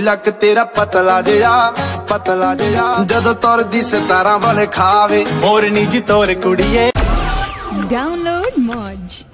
ਲੱਕ ਤੇਰਾ ਪਤਲਾ ਜਿਹਾ ਜਦੋਂ ਤੁਰਦੀ ਸਿਤਾਰਾਂ ਵਾਲੇ ਖਾਵੇ ਮੋਰਨੀ ਜੀ ਤੋਰ ਕੁੜੀਏ। Download Moj।